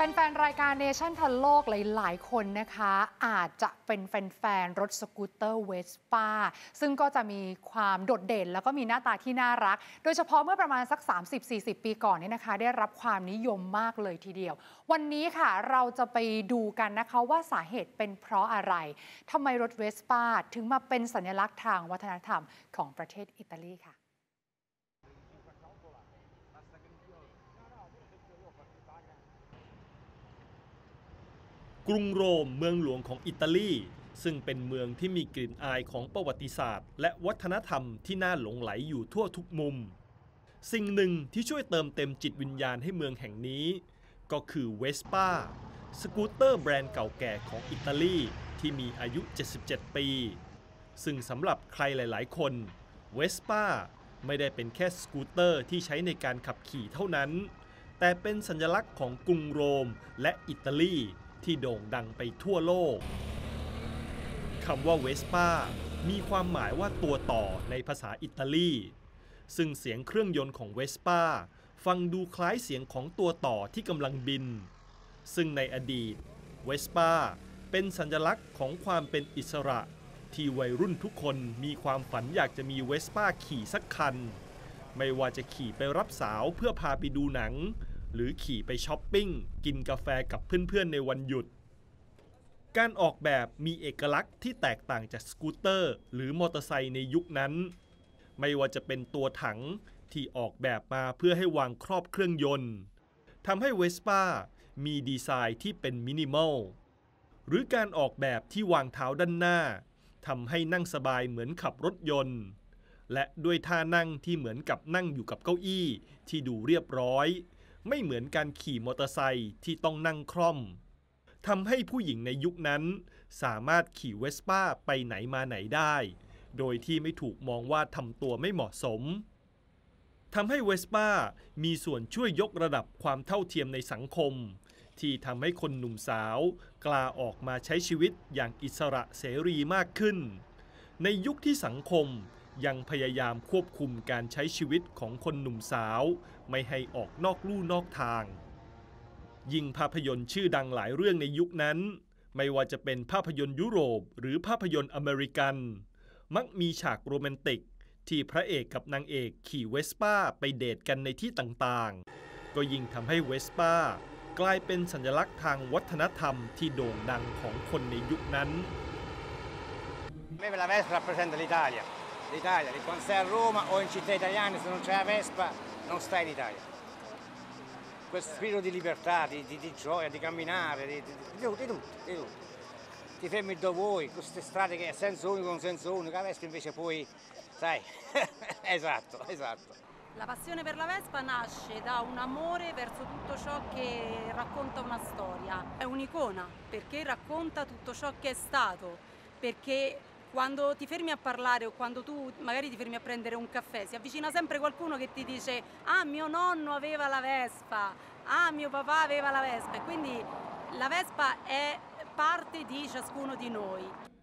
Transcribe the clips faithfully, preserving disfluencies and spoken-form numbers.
แฟนๆรายการเนชั่นทันโลกหลายๆคนนะคะอาจจะเป็นแฟนๆรถสกูตเตอร์เวสป้าซึ่งก็จะมีความโดดเด่นแล้วก็มีหน้าตาที่น่ารักโดยเฉพาะเมื่อประมาณสัก สามสิบถึงสี่สิบ ปีก่อนนี่นะคะได้รับความนิยมมากเลยทีเดียววันนี้ค่ะเราจะไปดูกันนะคะว่าสาเหตุเป็นเพราะอะไรทำไมรถเวสป้าถึงมาเป็นสัญลักษณ์ทางวัฒนธรรมของประเทศอิตาลีค่ะกรุงโรมเมืองหลวงของอิตาลีซึ่งเป็นเมืองที่มีกลิ่นอายของประวัติศาสตร์และวัฒนธรรมที่น่าหลงไหลอยู่ทั่วทุกมุมสิ่งหนึ่งที่ช่วยเติมเต็มจิตวิญญาณให้เมืองแห่งนี้ก็คือเวสป้าสกูตเตอร์แบรนด์เก่าแก่ของอิตาลีที่มีอายุเจ็ดสิบเจ็ดปีซึ่งสำหรับใครหลายๆคนเวสป้าไม่ได้เป็นแค่สกูตเตอร์ที่ใช้ในการขับขี่เท่านั้นแต่เป็นสัญลักษณ์ของกรุงโรมและอิตาลีที่โด่งดังไปทั่วโลกคำว่าเวสป้ามีความหมายว่าตัวต่อในภาษาอิตาลีซึ่งเสียงเครื่องยนต์ของเวสป้าฟังดูคล้ายเสียงของตัวต่อที่กำลังบินซึ่งในอดีตเวสป้าเป็นสัญลักษณ์ของความเป็นอิสระที่วัยรุ่นทุกคนมีความฝันอยากจะมีเวสป้าขี่สักคันไม่ว่าจะขี่ไปรับสาวเพื่อพาไปดูหนังหรือขี่ไปช้อปปิ้งกินกาแฟกับเพื่อนๆในวันหยุดการออกแบบมีเอกลักษณ์ที่แตกต่างจากสกูตเตอร์หรือมอเตอร์ไซค์ในยุคนั้นไม่ว่าจะเป็นตัวถังที่ออกแบบมาเพื่อให้วางครอบเครื่องยนต์ทำให้เวสป้ามีดีไซน์ที่เป็นมินิมอลหรือการออกแบบที่วางเท้าด้านหน้าทำให้นั่งสบายเหมือนขับรถยนต์และด้วยท่านั่งที่เหมือนกับนั่งอยู่กับเก้าอี้ที่ดูเรียบร้อยไม่เหมือนการขี่มอเตอร์ไซค์ที่ต้องนั่งคล่อมทำให้ผู้หญิงในยุคนั้นสามารถขี่เวสป้าไปไหนมาไหนได้โดยที่ไม่ถูกมองว่าทำตัวไม่เหมาะสมทำให้เวสป้ามีส่วนช่วยยกระดับความเท่าเทียมในสังคมที่ทำให้คนหนุ่มสาวกล้าออกมาใช้ชีวิตอย่างอิสระเสรีมากขึ้นในยุคที่สังคมยังพยายามควบคุมการใช้ชีวิตของคนหนุ่มสาวไม่ให้ออกนอกลู่นอกทางยิ่งภาพยนตร์ชื่อดังหลายเรื่องในยุคนั้นไม่ว่าจะเป็นภาพยนตร์ยุโรปหรือภาพยนตร์อเมริกันมักมีฉากโรแมนติกที่พระเอกกับนางเอกขี่เวสป้าไปเดทกันในที่ต่างๆก็ยิ่งทำให้เวสป้ากลายเป็นสัญลักษณ์ทางวัฒนธรรมที่โด่งดังของคนในยุคนั้น A me la Vespa rappresenta l'Italia. L'Italia, quando stai a Roma o in città italiane, se non c'è la Vespa non stai in Italia. Questo spirito di libertà, di, di, di gioia, di camminare, di, di, di, di, di tutto, di tutto. Ti fermi dove vuoi, queste strade che è senso unico, non senso unico, la Vespa invece puoi, sai, esatto, esatto. La passione per la Vespa nasce da un amore verso tutto ciò che racconta una storia. È un'icona perché racconta tutto ciò che è stato, perché quando ti fermi a parlare o quando tu magari ti fermi a prendere un caffè si avvicina sempre qualcuno che ti dice ah mio nonno aveva la Vespa, ah mio papà aveva la Vespa e quindi la Vespa è parte di ciascuno di noi.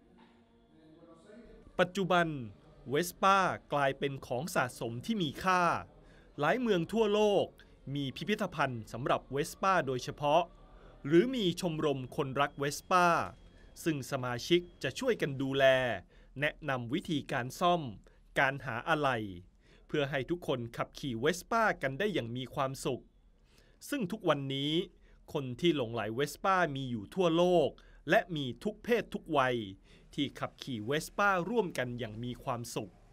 ปัจจุบันเวสป้ากลายเป็นของสะสมที่มีค่าหลายเมืองทั่วโลกมีพิพิธภัณฑ์สำหรับเวสป้าโดยเฉพาะหรือมีชมรมคนรักเวสป้าซึ่งสมาชิกจะช่วยกันดูแลแนะนำวิธีการซ่อมการหาอะไหล่เพื่อให้ทุกคนขับขี่เวสป้ากันได้อย่างมีความสุขซึ่งทุกวันนี้คนที่หลงใหลเวสป้ามีอยู่ทั่วโลกและมีทุกเพศทุกวัยที่ขับขี่เวสป้าร่วมกันอย่างมีความสุข